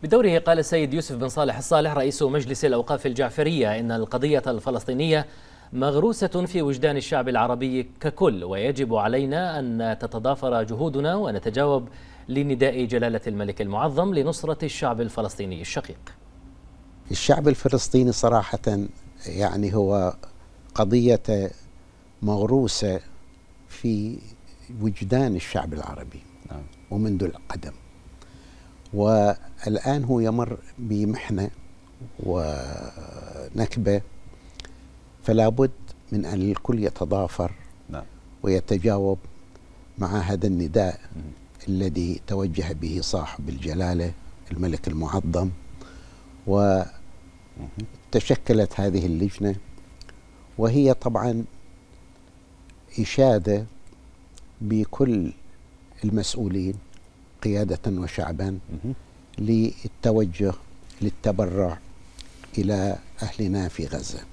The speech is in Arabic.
بدوره قال السيد يوسف بن صالح الصالح رئيس مجلس الأوقاف الجعفرية إن القضية الفلسطينية مغروسة في وجدان الشعب العربي ككل، ويجب علينا أن تتضافر جهودنا ونتجاوب لنداء جلالة الملك المعظم لنصرة الشعب الفلسطيني الشقيق. الشعب الفلسطيني صراحة يعني هو قضية مغروسة في وجدان الشعب العربي ومنذ القدم، والآن هو يمر بمحنة ونكبة، فلا بد من أن الكل يتضافر ويتجاوب مع هذا النداء الذي توجه به صاحب الجلالة الملك المعظم. وتشكلت هذه اللجنة، وهي طبعا إشادة بكل المسؤولين قيادة وشعبا للتوجه للتبرع إلى أهلنا في غزة.